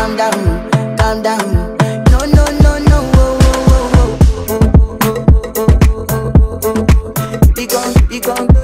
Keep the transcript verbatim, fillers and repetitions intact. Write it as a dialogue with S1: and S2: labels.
S1: calm down, calm down. No, no, no, no. Oh, oh, oh, oh, oh, oh, oh, oh, oh. Baby, come, baby, come.